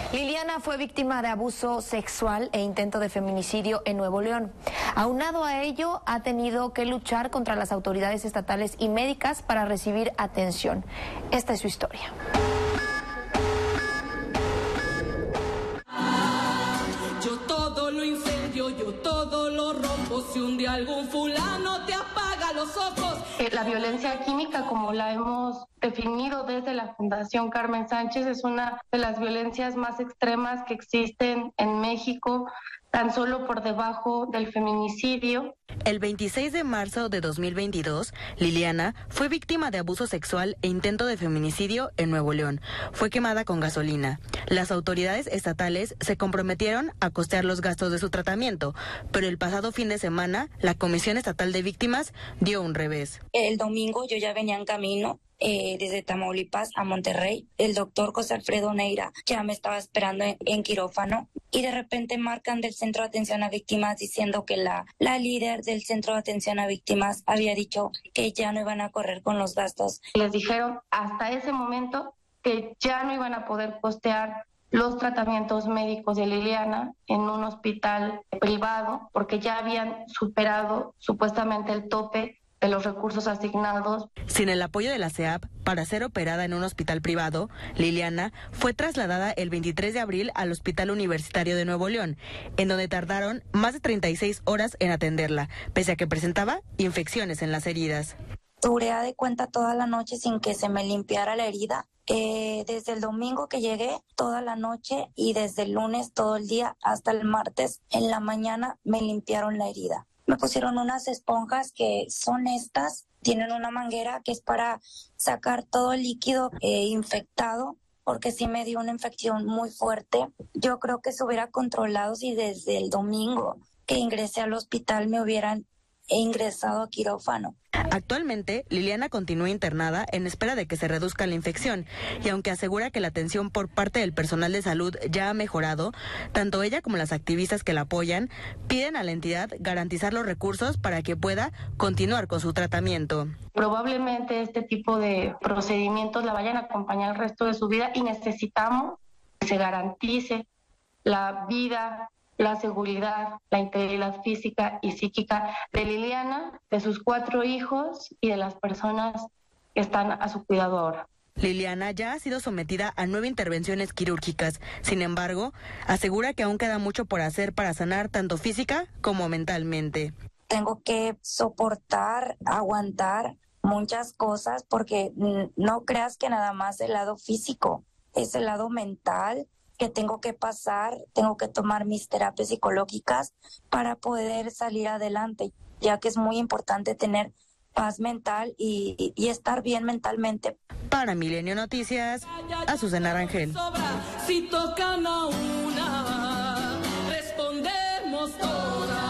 Liliana fue víctima de abuso sexual e intento de feminicidio en Nuevo León. Aunado a ello, ha tenido que luchar contra las autoridades estatales y médicas para recibir atención. Esta es su historia. Yo todo lo incendio, yo todo lo rompo. Si un día algún fulano te apaga los ojos. La violencia química, como la hemos definido desde la Fundación Carmen Sánchez, es una de las violencias más extremas que existen en México, tan solo por debajo del feminicidio. El 26 de marzo de 2022, Liliana fue víctima de abuso sexual e intento de feminicidio en Nuevo León. Fue quemada con gasolina. Las autoridades estatales se comprometieron a costear los gastos de su tratamiento, pero el pasado fin de semana, la Comisión Estatal de Víctimas dio un revés. El domingo yo ya venía en camino desde Tamaulipas a Monterrey. El doctor José Alfredo Neira ya me estaba esperando en quirófano y de repente marcan del Centro de Atención a Víctimas diciendo que la líder del Centro de Atención a Víctimas había dicho que ya no iban a correr con los gastos. Les dijeron hasta ese momento que ya no iban a poder costear los tratamientos médicos de Liliana en un hospital privado porque ya habían superado supuestamente el tope de los recursos asignados. Sin el apoyo de la SEAP para ser operada en un hospital privado, Liliana fue trasladada el 23 de abril al Hospital Universitario de Nuevo León, en donde tardaron más de 36 horas en atenderla, pese a que presentaba infecciones en las heridas. Duré de cuenta toda la noche sin que se me limpiara la herida. Desde el domingo que llegué, toda la noche, y desde el lunes todo el día hasta el martes en la mañana me limpiaron la herida. Me pusieron unas esponjas que son estas, tienen una manguera que es para sacar todo el líquido infectado, porque sí me dio una infección muy fuerte. Yo creo que se hubiera controlado si desde el domingo que ingresé al hospital me hubieran ingresado a quirófano. Actualmente, Liliana continúa internada en espera de que se reduzca la infección, y aunque asegura que la atención por parte del personal de salud ya ha mejorado, tanto ella como las activistas que la apoyan piden a la entidad garantizar los recursos para que pueda continuar con su tratamiento. Probablemente este tipo de procedimientos la vayan a acompañar el resto de su vida y necesitamos que se garantice la vida, la seguridad, la integridad física y psíquica de Liliana, de sus 4 hijos y de las personas que están a su cuidado ahora. Liliana ya ha sido sometida a 9 intervenciones quirúrgicas. Sin embargo, asegura que aún queda mucho por hacer para sanar tanto física como mentalmente. Tengo que soportar, aguantar muchas cosas porque no creas que nada más el lado físico, es el lado mental que tengo que pasar, tengo que tomar mis terapias psicológicas para poder salir adelante, ya que es muy importante tener paz mental y estar bien mentalmente. Para Milenio Noticias, Azucena Rangel. Si tocan a una, respondemos todas.